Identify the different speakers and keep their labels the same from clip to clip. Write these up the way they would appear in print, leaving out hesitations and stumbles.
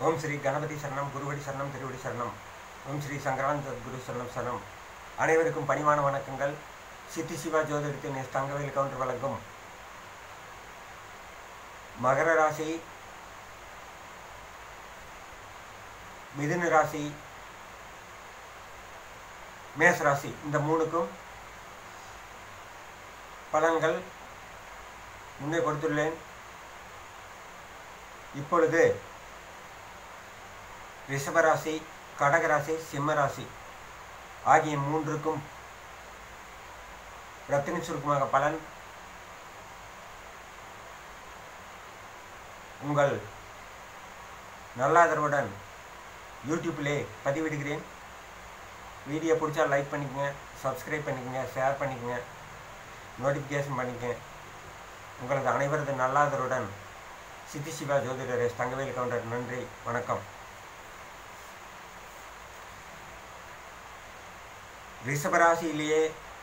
Speaker 1: ஓம் ஸ்ரீ கணபதி சரணம், குருவடி சரணம், திருவடி சரணம். ஓம் ஸ்ரீ சங்கரானந்த குரு சரணம் சரணம். அனைவருக்கும் பணிவான வணக்கங்கள். சித்தி சிவா ஜோதிடத்தின் எஸ் தங்கவேல் கவுண்டர் வழங்கும் மகர ராசி, மிதுன ராசி, மேஷ ராசி, இந்த மூணுக்கும் பலன்கள் முன்னே கொடுத்துள்ளேன். இப்பொழுது ரிஷபராசி, கடகராசி, சிம்மராசி ஆகிய மூன்றுக்கும் ரத்தின சுருக்கமாக பலன் உங்கள் நல்லாதரவுடன் யூடியூப்பிலே பதிவிடுகிறேன். வீடியோ பிடிச்சா லைக் பண்ணிக்கங்க, சப்ஸ்கிரைப் பண்ணிக்கங்க, ஷேர் பண்ணிக்கங்க, நோட்டிஃபிகேஷன் பண்ணிக்கங்க. உங்களது அனைவரது நல்லாதரவுடன் சித்தி சிவா ஜோதிடர் எஸ் தங்கவேல் கவுண்டர். நன்றி, வணக்கம். ரிஷபராசியிலேயே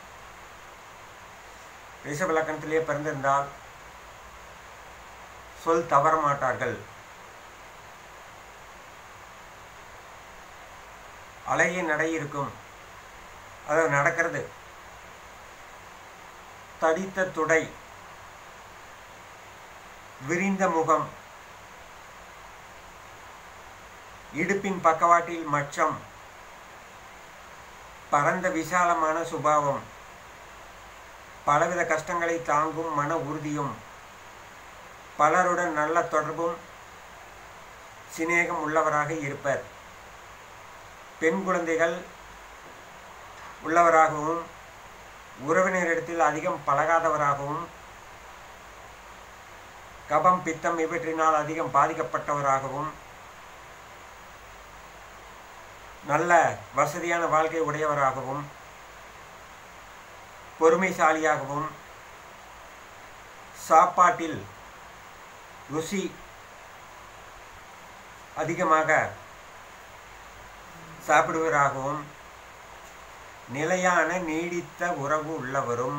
Speaker 1: ரிஷப லக்கணத்திலேயே பிறந்திருந்தால் சொல் தவற மாட்டார்கள். அழகிய நடை இருக்கும், அது நடக்கிறது. தடித்த துடை, விரிந்த முகம், இடுப்பின் பக்கவாட்டில் மச்சம், பரந்த விசாலமான சுபாவம், பலவித கஷ்டங்களை தாங்கும் மன உறுதியும், பலருடன் நல்ல தொடர்பும் சிநேகம் உள்ளவராக இருப்பர். பெண் குழந்தைகள் உள்ளவராகவும், உறவினரிடத்தில் அதிகம் பழகாதவராகவும், கபம் பித்தம் இவற்றினால் அதிகம் பாதிக்கப்பட்டவராகவும், நல்ல வசதியான வாழ்க்கை உடையவராகவும், பொறுமைசாலியாகவும், சாப்பாட்டில் ருசி அதிகமாக சாப்பிடுவராகவும், நிலையான நீடித்த உறவு உள்ளவரும்,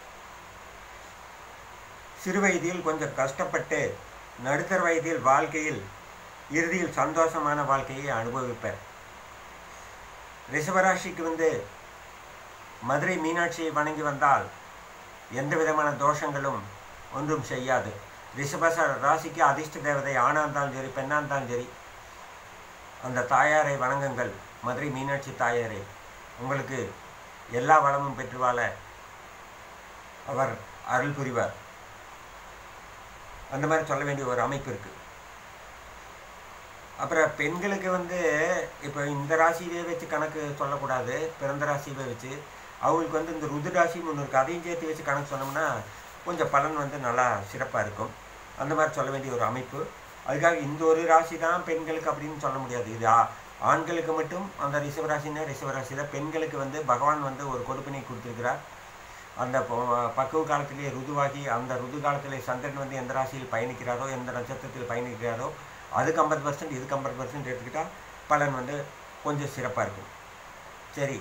Speaker 1: சிறுவயதில் கொஞ்சம் கஷ்டப்பட்டு நடுத்தர வயதில் வாழ்க்கையில் இறுதியில் சந்தோஷமான வாழ்க்கையை அனுபவிப்பர். ரிஷபராசிக்கு மதுரை மீனாட்சியை வணங்கி வந்தால் எந்த விதமான தோஷங்களும் ஒன்றும் செய்யாது. ரிஷப ராசிக்கு அதிர்ஷ்ட தேவதை ஆணாக இருந்தாலும் சரி, பெண்ணாக இருந்தாலும் சரி, அந்த தாயாரை வணங்குங்கள். மதுரை மீனாட்சி தாயாரை உங்களுக்கு எல்லா வளமும் பெற்று வாழ அவர் அருள் புரிவார். அந்த மாதிரி சொல்ல வேண்டிய ஒரு அமைப்பு இருக்குது. அப்புறம் பெண்களுக்கு இப்போ இந்த ராசியிலே வச்சு கணக்கு சொல்லக்கூடாது, பிறந்த ராசியை வச்சு. அவங்களுக்கு இந்த ருது ராசின்னு ஒன்று இருக்குது, அதையும் சேர்த்து வச்சு கணக்கு சொன்னோம்னா கொஞ்சம் பலன் நல்லா சிறப்பாக இருக்கும். அந்த மாதிரி சொல்ல வேண்டிய ஒரு அமைப்பு. அதுக்காக இந்த ஒரு ராசி தான் பெண்களுக்கு அப்படின்னு சொல்ல முடியாது. இது ஆண்களுக்கு மட்டும் அந்த ரிஷபராசின்னா ரிஷபராசி தான். பெண்களுக்கு பகவான் ஒரு கொடுப்பினை கொடுத்துருக்கிறார். அந்த பக்குவ காலத்திலே ருதுவாகி, அந்த ருது காலத்திலே சந்திரன் எந்த ராசியில் பயணிக்கிறாரோ, எந்த நட்சத்திரத்தில் பயணிக்கிறாரோ, அதுக்கு 50%, இதுக்கு 50% எடுத்துக்கிட்டால் பலன் கொஞ்சம் சிறப்பாக இருக்கும். சரி,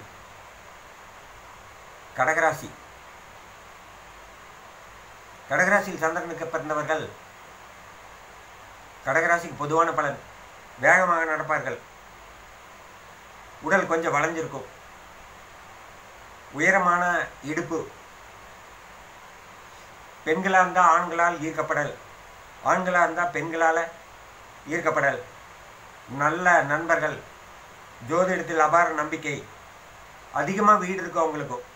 Speaker 1: கடகராசி. கடகராசியில் சந்திரனுக்கு பிறந்தவர்கள் கடகராசிக்கு பொதுவான பலன் வேகமாக நடப்பார்கள். உடல் கொஞ்சம் வளைஞ்சிருக்கும். உயரமான இடுப்பு. பெண்களாக இருந்தால் ஆண்களால் ஈர்க்கப்படல், ஆண்களாக இருந்தால் பெண்களால் ஈர்க்கப்படல். நல்ல நண்பர்கள், ஜோதிடத்தில் அபார நம்பிக்கை, அதிகமாக வீடு இருக்கும் அவங்களுக்கும்.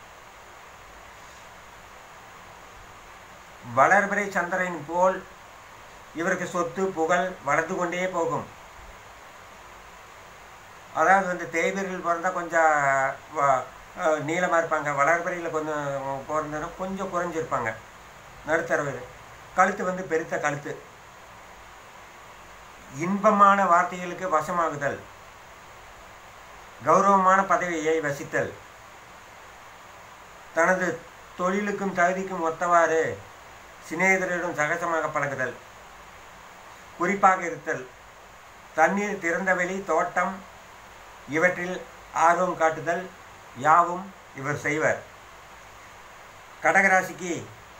Speaker 1: வளர்பிறை சந்திரன் போல் இவருக்கு சொத்து புகழ் வளர்ந்து கொண்டே போகும். அதாவது தேய்பிரையில் பிறந்தால் கொஞ்சம் நீளமாக இருப்பாங்க, வளர்பிறையில் கொஞ்சம் பிறந்தனா கொஞ்சம் குறைஞ்சிருப்பாங்க, நடுத்தர. கழுத்து பெருத்த கழுத்து. இன்பமான வார்த்தைகளுக்கு வசமாகுதல், கௌரவமான பதவியை வசித்தல், தனது தொழிலுக்கும் தகுதிக்கும் ஒத்தவாறு சிநேகிதரிடம் சகஜமாக பழகுதல், குறிப்பாக இருத்தல், தண்ணீர், திறந்தவெளி, தோட்டம் இவற்றில் ஆர்வம் காட்டுதல் யாவும் இவர் செய்வர். கடகராசிக்கு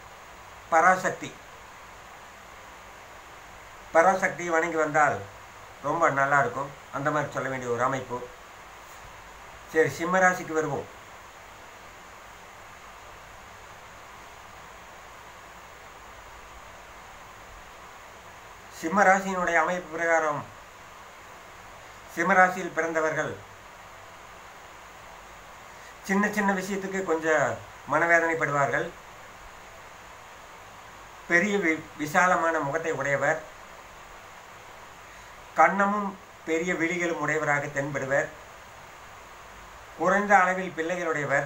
Speaker 1: பராசக்தி பராசக்தியை வணங்கி வந்தால் ரொம்ப நல்லாயிருக்கும். அந்த மாதிரி சொல்ல வேண்டிய ஒரு அமைப்பு. சரி, சிம்ம ராசிக்கு வருவோம். சிம்ம ராசியினுடைய அமைப்பு பிரகாரம் சிம்ம ராசியில் பிறந்தவர்கள் சின்ன சின்ன விஷயத்துக்கு கொஞ்சம் மனவேதனைப்படுவார்கள். பெரிய விசாலமான முகத்தை உடையவர், கண்ணமும் பெரிய விழிகளும் உடையவராக தென்படுவர். குறைந்த அளவில் பிள்ளைகளுடையவர்,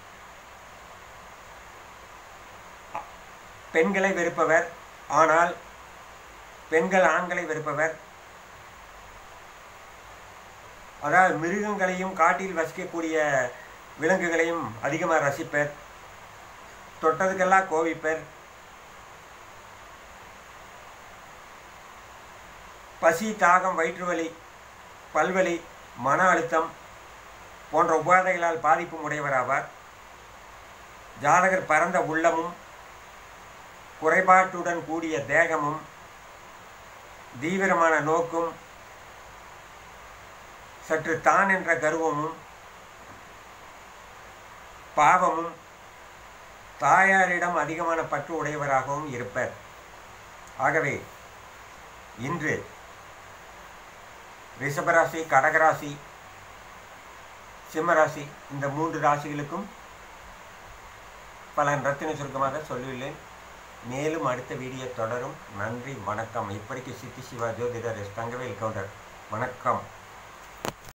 Speaker 1: பெண்களை வெறுப்பவர். ஆனால் பெண்கள் ஆண்களை வெறுப்பவர். அதாவது மிருகங்களையும் காட்டில் வசிக்கக்கூடிய விலங்குகளையும் அதிகமாக ரசிப்பர். தொட்டதுக்கெல்லாம் கோபிப்பர். பசி, தாகம், வயிற்றுவலி, பல்வலி, மன அழுத்தம் போன்ற உபாதைகளால் பாதிப்பும் உடையவராவார். ஜாதகர் பரந்த உள்ளமும் குறைபாட்டுடன் கூடிய தேகமும் தீவிரமான நோக்கும் சற்று தான் என்ற கர்வமும் பாவமும் தாயாரிடம் அதிகமான பற்று உடையவராகவும் இருப்பர். ஆகவே இன்று ரிஷபராசி, கடகராசி, சிம்மராசி இந்த 3 ராசிகளுக்கும் பலன் ரத்தின சுருக்கமாக சொல்லியுள்ளேன். மேலும் அடுத்த வீடியோ தொடரும். நன்றி, வணக்கம். இப்படிக்கு சித்தி சிவா ஜோதிடர் எஸ். தங்கவேல் கவுண்டர். வணக்கம்.